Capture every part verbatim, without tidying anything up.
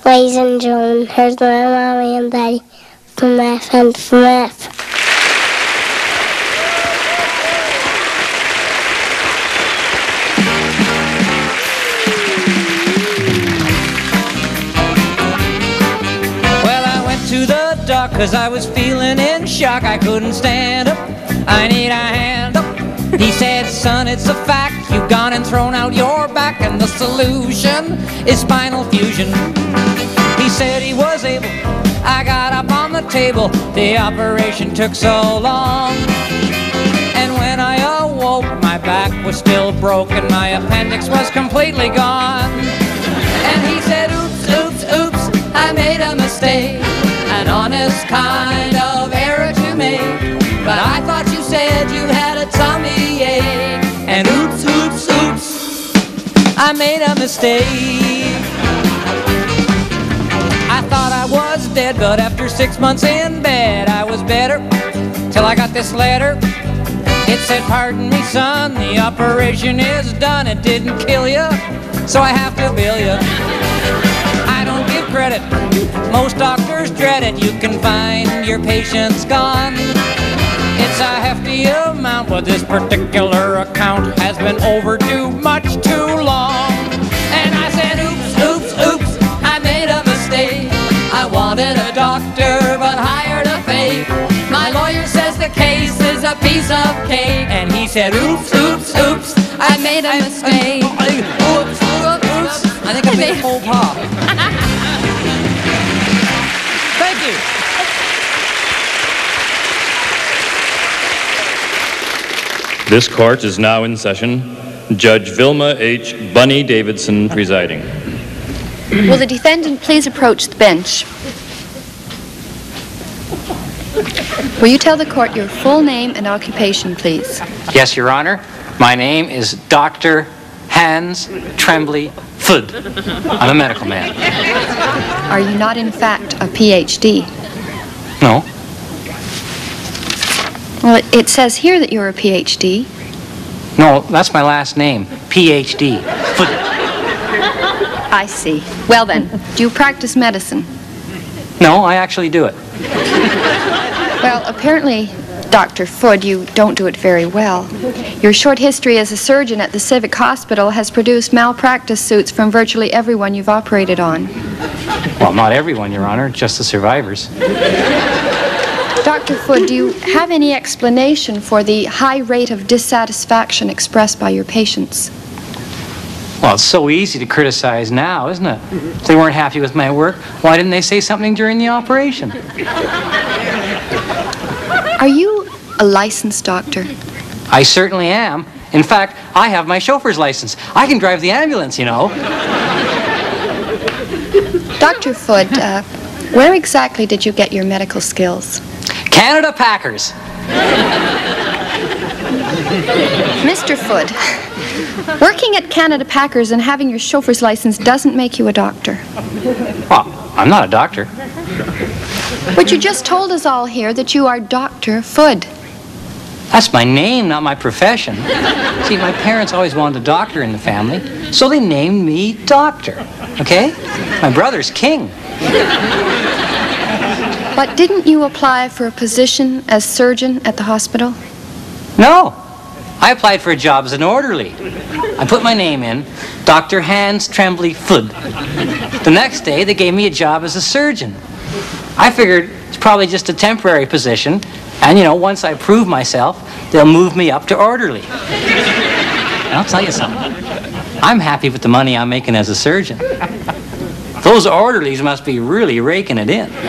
ladies and gentlemen, here's my mommy and daddy from F and from F. To the doc, cause I was feeling in shock. I couldn't stand up, I need a hand up. He said, son, it's a fact, you've gone and thrown out your back, and the solution is spinal fusion. He said he was able, I got up on the table, the operation took so long. And when I awoke, my back was still broken, my appendix was completely gone. And he said, oops, oops, oops, I made a mistake, an honest kind of error to make. But I thought you said you had a tummy ache. And oops, oops, oops, I made a mistake. I thought I was dead, but after six months in bed I was better, till I got this letter. It said, pardon me son, the operation is done. It didn't kill you, so I have to bill you. I don't give credit, most doctors dread it. You can find your patients gone. It's a hefty amount, but this particular account has been overdue much too long. And I said, oops, oops, oops, I made a mistake. I wanted a doctor, but hired a fake. My lawyer says the case is a piece of cake. And he said, oops, oops, oops, I made a mistake. Oops, oops, oops, I think I made a faux pas. Thank you. This court is now in session. Judge Vilma H. Bunny Davidson presiding. Will the defendant please approach the bench? Will you tell the court your full name and occupation, please? Yes, Your Honor. My name is Doctor Hans Tremblay Food. I'm a medical man. Are you not, in fact, a P H D? No. Well, it, it says here that you're a P H D. No, that's my last name. P H D. Food. I see. Well then, do you practice medicine? No, I actually do it. Well, apparently, Doctor Food, you don't do it very well. Your short history as a surgeon at the Civic Hospital has produced malpractice suits from virtually everyone you've operated on. Well, not everyone, Your Honor, just the survivors. Doctor Food, do you have any explanation for the high rate of dissatisfaction expressed by your patients? Well, it's so easy to criticize now, isn't it? If they weren't happy with my work, why didn't they say something during the operation? Are you a licensed doctor? I certainly am. In fact, I have my chauffeur's license. I can drive the ambulance, you know. Doctor Food, uh, where exactly did you get your medical skills? Canada Packers. Mister Food, working at Canada Packers and having your chauffeur's license doesn't make you a doctor. Well, I'm not a doctor. But you just told us all here that you are Doctor Food. That's my name, not my profession. See, my parents always wanted a doctor in the family, so they named me Doctor, okay? My brother's King. But didn't you apply for a position as surgeon at the hospital? No. I applied for a job as an orderly. I put my name in, Doctor Hans Tremblay Food. The next day, they gave me a job as a surgeon. I figured it's probably just a temporary position, and, you know, once I prove myself, they'll move me up to orderly. And I'll tell you something. I'm happy with the money I'm making as a surgeon. Those orderlies must be really raking it in.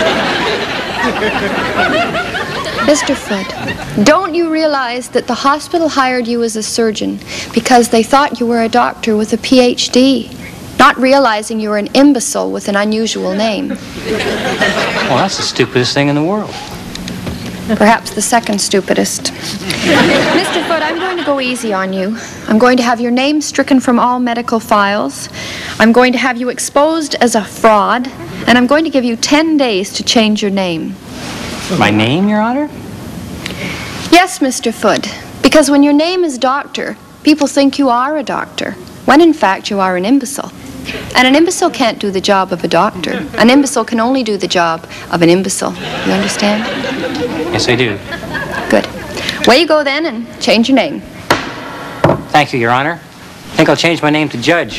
Mister Foot, don't you realize that the hospital hired you as a surgeon because they thought you were a doctor with a P H D, not realizing you were an imbecile with an unusual name? Well, that's the stupidest thing in the world. Perhaps the second stupidest. Mister Foot, I'm going to go easy on you. I'm going to have your name stricken from all medical files. I'm going to have you exposed as a fraud, and I'm going to give you ten days to change your name. My name, Your Honor? Yes, Mister Foot, because when your name is Doctor, people think you are a doctor, when in fact you are an imbecile. And an imbecile can't do the job of a doctor. An imbecile can only do the job of an imbecile. You understand? Yes, I do. Good. Away you go then and change your name. Thank you, Your Honor. I think I'll change my name to Judge.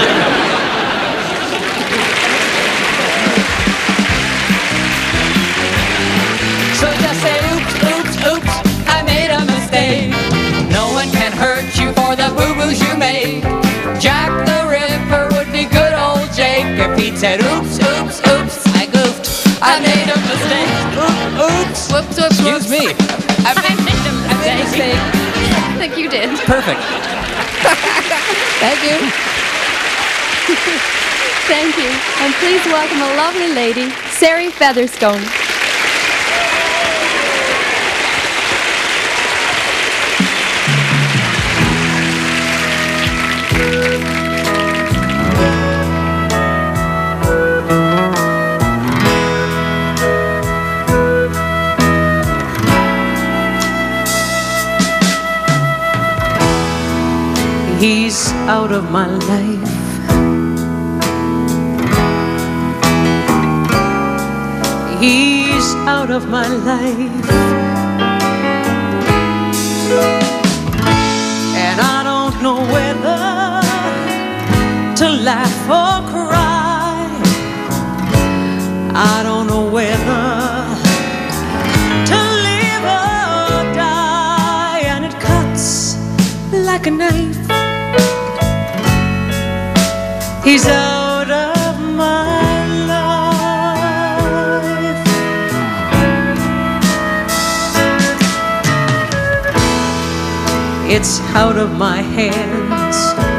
So just say oops, oops, oops, I made a mistake. No one can hurt you for the boo-boos you made. Jack the Ripper would be good old Jake if he'd said oops, oops, oops, I goofed. I made a mistake. Oops, oops. Whoops, whoops, whoops. Excuse me. I made, I made a I made a mistake. I think you did. Perfect. Thank you. Thank you. And please welcome a lovely lady, Sari Featherstone. He's out of my life. He's out of my life. And I don't know whether to laugh or cry. I don't know whether to live or die. And it cuts like a knife. He's out of my life. It's out of my hands.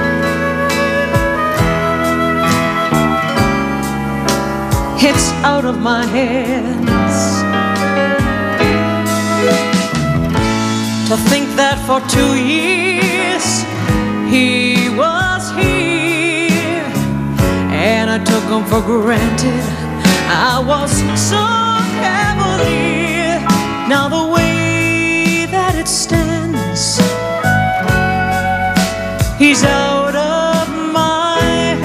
It's out of my hands. To think that for two years he was here and I took him for granted. I was so cavalier. Now the way that it stands, he's out of my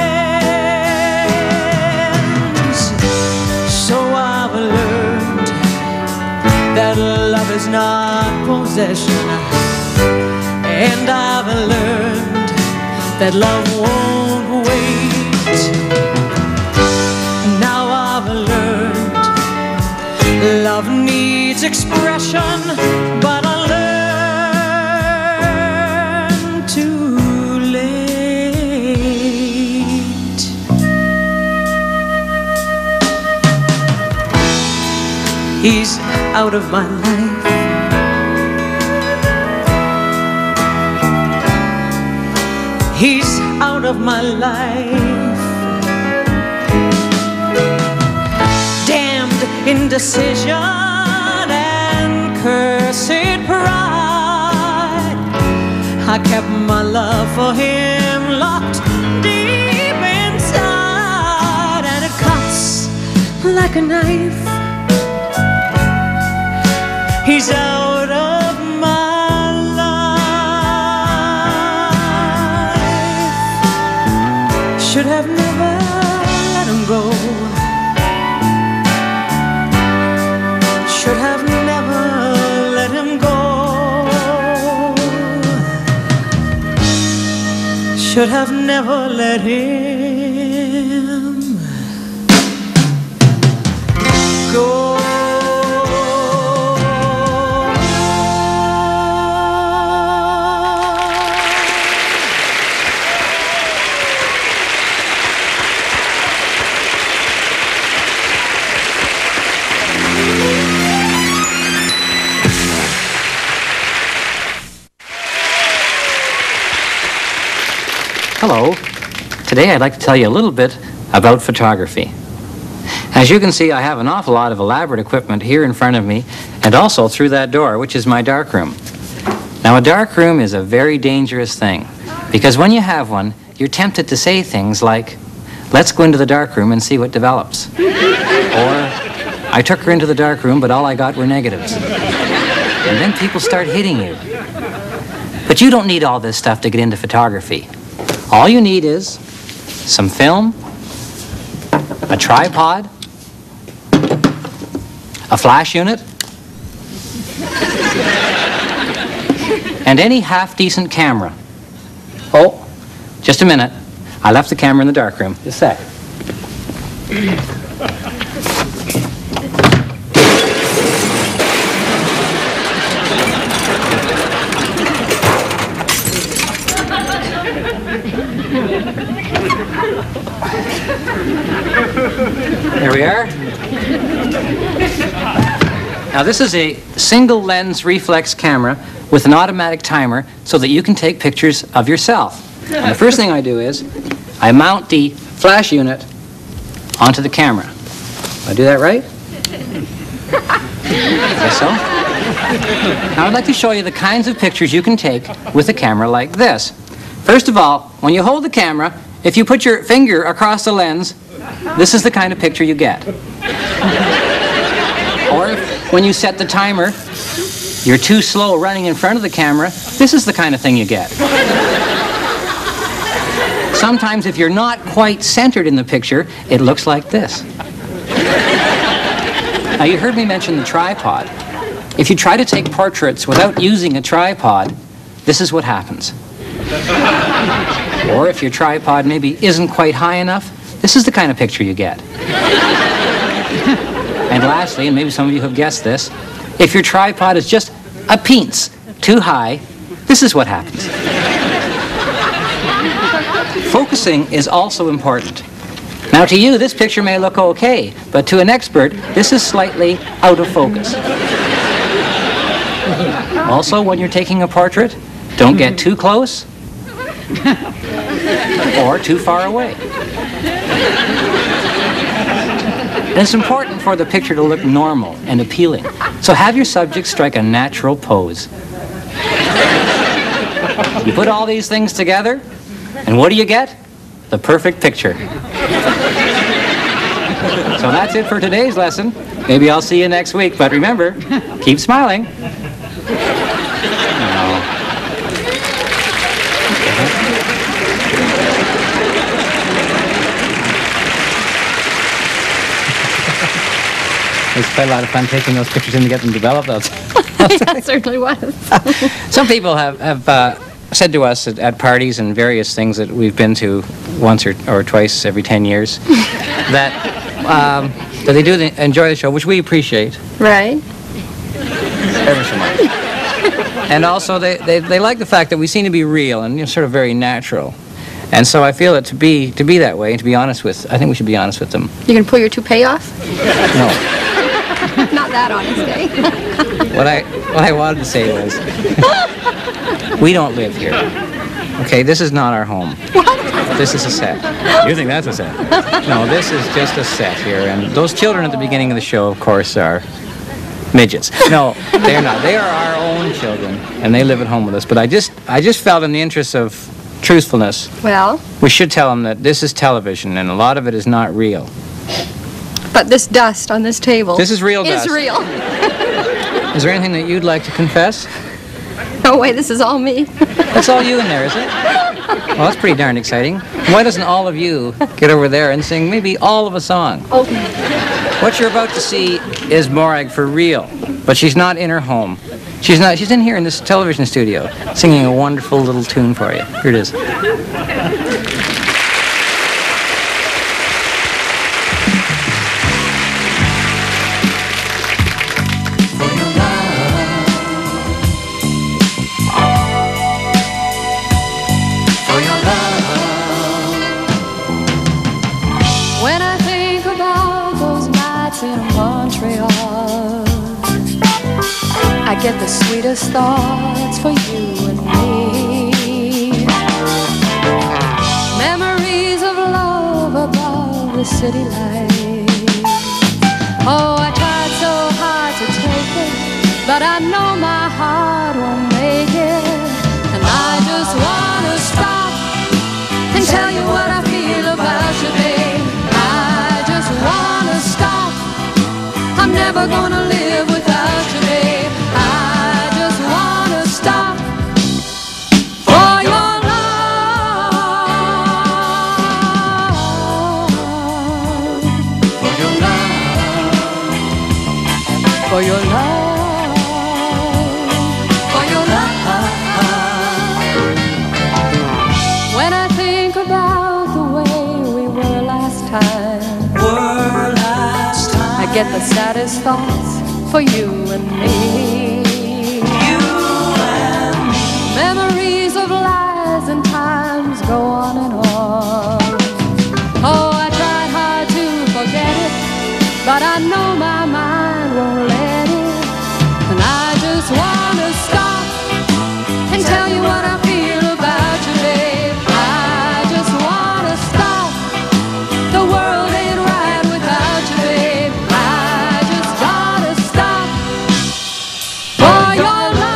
hands. So I've learned that love is not possession, and I've learned that love won't wait. Now I've learned love needs expression, but I learned too late. He's out of my life. He's out of my life. Damned indecision and cursed pride. I kept my love for him locked deep inside, and it cuts like a knife. He's out of my life. Should have never let him go. Should have never let him go. Should have never let him go. Hello. Today I'd like to tell you a little bit about photography. As you can see, I have an awful lot of elaborate equipment here in front of me and also through that door, which is my darkroom. Now, a darkroom is a very dangerous thing because when you have one, you're tempted to say things like, let's go into the darkroom and see what develops. Or, I took her into the darkroom, but all I got were negatives. And then people start hitting you. But you don't need all this stuff to get into photography. All you need is some film, a tripod, a flash unit, and any half-decent camera. Oh, just a minute. I left the camera in the darkroom. Just a sec. There we are. Now this is a single lens reflex camera with an automatic timer so that you can take pictures of yourself. And the first thing I do is I mount the flash unit onto the camera. Did I do that right? I guess so. Now I'd like to show you the kinds of pictures you can take with a camera like this. First of all, when you hold the camera, if you put your finger across the lens, this is the kind of picture you get. Or if, when you set the timer, you're too slow running in front of the camera, this is the kind of thing you get. Sometimes if you're not quite centered in the picture, it looks like this. Now you heard me mention the tripod. If you try to take portraits without using a tripod, this is what happens. Or if your tripod maybe isn't quite high enough, this is the kind of picture you get. And lastly, and maybe some of you have guessed this, if your tripod is just a peens too high, this is what happens. Focusing is also important. Now to you, this picture may look okay, but to an expert, this is slightly out of focus. Also, when you're taking a portrait, don't get too close or too far away. And it's important for the picture to look normal and appealing. So have your subject strike a natural pose. You put all these things together, and what do you get? The perfect picture. So that's it for today's lesson. Maybe I'll see you next week, but remember, keep smiling. No. It was quite a lot of fun taking those pictures in to get them developed. That certainly was. Some people have, have uh, said to us at, at parties and various things that we've been to once or, or twice every ten years that, um, that they do the, enjoy the show, which we appreciate. Right. Ever so much. And also they, they, they like the fact that we seem to be real and, you know, sort of very natural. And so I feel that to be, to be that way and to be honest with, I think we should be honest with them. You gonna pull your toupee off? No. Not that honest, eh? What I, what I wanted to say was, we don't live here. Okay, this is not our home. What? This is a set. You think that's a set? No, this is just a set here. And those children at the beginning of the show, of course, are midgets. No, they're not. They are our own children, and they live at home with us. But I just, I just felt in the interest of truthfulness, Well? we should tell them that this is television, and a lot of it is not real. But this dust on this table This is real dust. is real. Is there anything that you'd like to confess? No way, this is all me. That's all you in there, is it? Well, that's pretty darn exciting. Why doesn't all of you get over there and sing maybe all of a song? Okay. What you're about to see is Morag for real, but she's not in her home. She's not. She's in here in this television studio, singing a wonderful little tune for you. Here it is. When I think about those nights in Montreal, I get the sweetest thoughts for you and me. Memories of love above the city lights. Oh, I tried so hard to take it, but I know my heart won't make it. And I just wanna stop and tell you what I feel about you, babe. I just wanna stop. I'm never gonna live without you, babe. I just wanna stop for your love. for your love, for your love. When I think about the way we were last time, Were last time. I get the saddest thoughts for you and me. You and me. Memories of lies and times go on and on. Oh, I tried hard to forget it, but I know my mind won't let it. And I just wanna stop and tell you what I feel about you, babe. I just wanna stop. The world ain't right without you, babe. I just gotta stop for your love.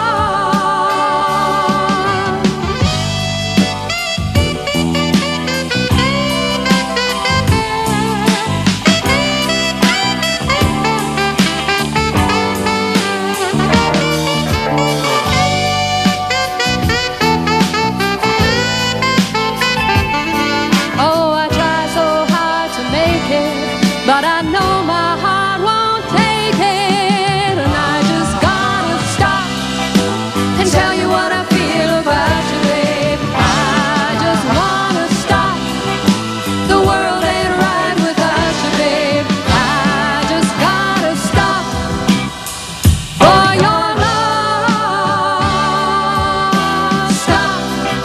Oh, I try so hard to make it, but I know my heart won't take it. And I just gotta stop and tell you what I feel about you, babe. I just wanna stop. The world ain't right without you, babe. I just gotta stop for your love. Stop.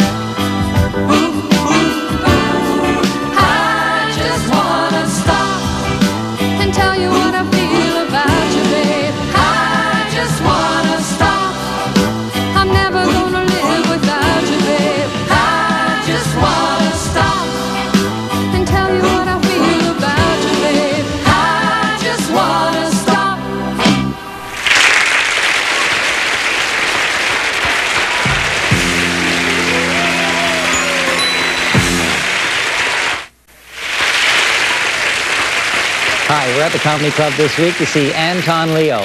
I just wanna stop and tell you what I feel about you, babe. I just wanna stop. I'm never gonna live without you, babe. I just wanna stop and tell you what I feel about you, babe. I just wanna stop. Hi, we're at the Comedy Club this week to see Anton Leo.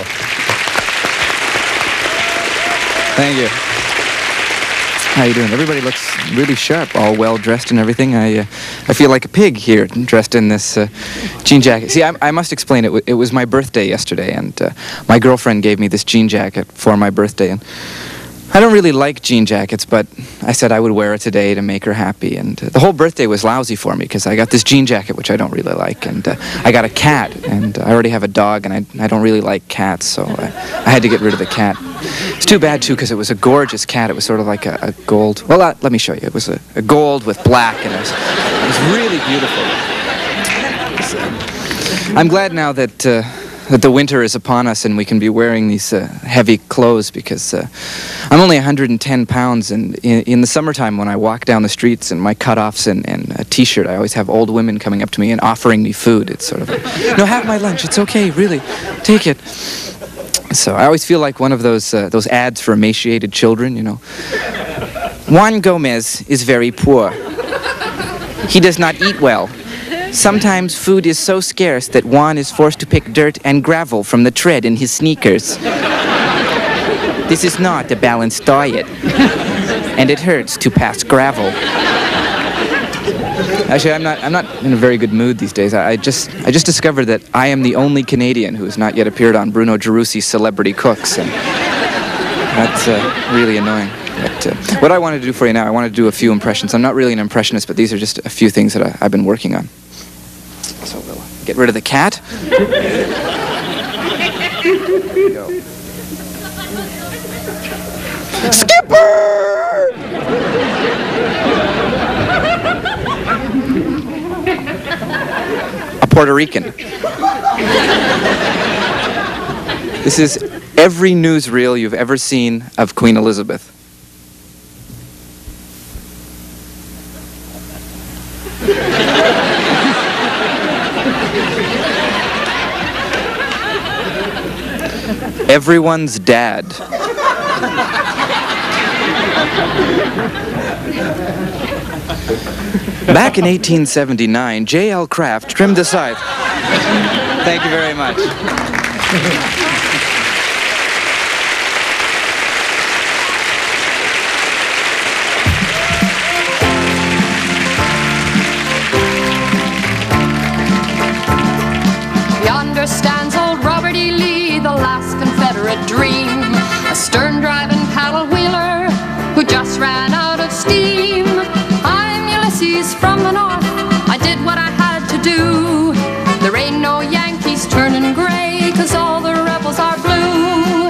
Thank you. How you doing? Everybody looks really sharp, all well dressed and everything. I uh, I feel like a pig here, dressed in this uh, jean jacket. See, I, I must explain it. It was my birthday yesterday, and uh, my girlfriend gave me this jean jacket for my birthday. And I don't really like jean jackets, but I said I would wear it today to make her happy. And uh, the whole birthday was lousy for me because I got this jean jacket, which I don't really like, and uh, I got a cat, and I already have a dog, and I, I don't really like cats, so I, I had to get rid of the cat. It's too bad, too, because it was a gorgeous cat. It was sort of like a, a gold. Well, uh, let me show you. It was a, a gold with black, and it was, it was really beautiful. So, I'm glad now that uh, that the winter is upon us and we can be wearing these uh, heavy clothes, because uh, I'm only one hundred ten pounds, and in, in the summertime when I walk down the streets in my cutoffs and, and a t-shirt, I always have old women coming up to me and offering me food. It's sort of like, no, have my lunch. It's okay, really. Take it. So I always feel like one of those uh, those ads for emaciated children, you know. Juan Gomez is very poor. He does not eat well. Sometimes food is so scarce that Juan is forced to pick dirt and gravel from the tread in his sneakers. This is not a balanced diet, and it hurts to pass gravel. Actually, I'm not I'm not in a very good mood these days. I, I just I just discovered that I am the only Canadian who has not yet appeared on Bruno Gerousi's Celebrity Cooks, and that's uh, really annoying. But uh, what I wanted to do for you now, I wanted to do a few impressions. I'm not really an impressionist, but these are just a few things that I, I've been working on. So we'll get rid of the cat. Go. Skipper! A Puerto Rican. This is every newsreel you've ever seen of Queen Elizabeth. Everyone's dad. Back in eighteen seventy-nine, J L Kraft trimmed the scythe. Thank you very much. Yonder stands old Robert E. Lee, the last a dream. A stern-driving paddle wheeler who just ran out of steam. I'm Ulysses from the north. I did what I had to do. There ain't no Yankees turning gray, 'cause all the rebels are blue.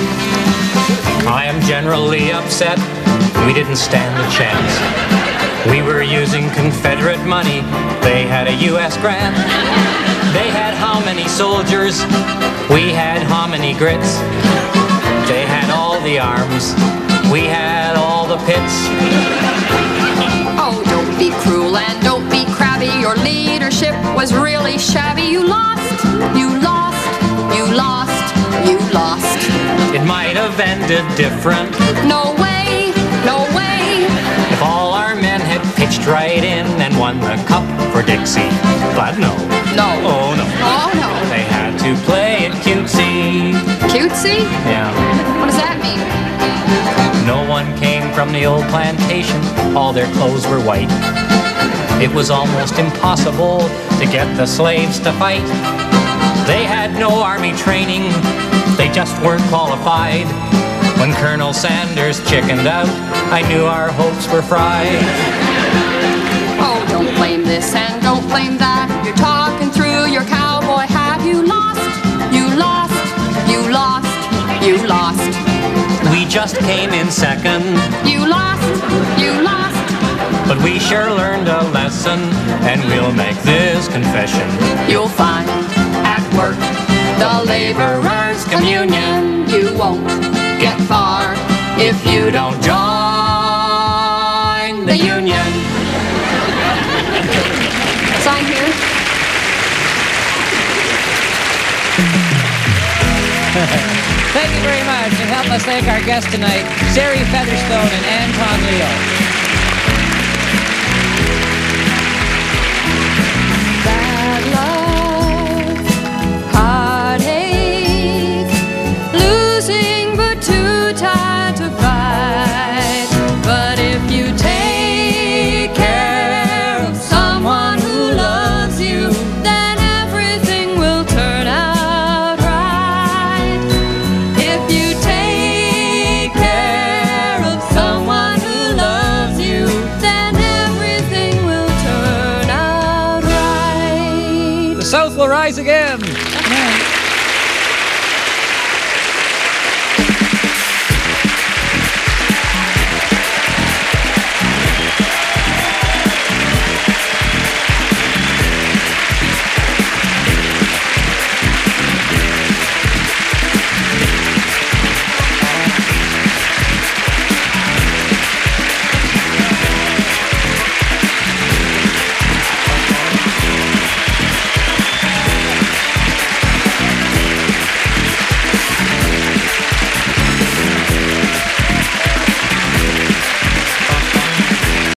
I am generally upset. We didn't stand a chance. We were using Confederate money. They had a U S grant. They had how many soldiers? We had how many grits? They had all the arms. We had all the pits. Oh, don't be cruel and don't be crabby. Your leadership was really shabby. You lost, you lost, you lost, you lost. It might have ended different. No way, no way. If all our men had pitched right in and won the cup for Dixie. But no. No. Oh, no. Oh, no. They had to play it cutesy. Cutesy? Yeah. What does that mean? No one came from the old plantation. All their clothes were white. It was almost impossible to get the slaves to fight. They had no army training. They just weren't qualified. When Colonel Sanders chickened out, I knew our hopes were fried. Oh, don't blame this and don't blame that. You're talking through your cowboy hat. You lost, you lost, you lost, you lost. We just came in second. You lost, you lost. But we sure learned a lesson, and we'll make this confession. You'll find at work the laborers' communion. You won't get far if you don't join the union. Sign here. Thank you very much, and help us thank our guests tonight, Sari Featherstone and Anton Leo. Bad luck, heartache, losing but too tired to fight. But if you take care of someone who loves you, then everything will turn out right. If you take care of someone who loves you, then everything will turn out right. The South will rise again.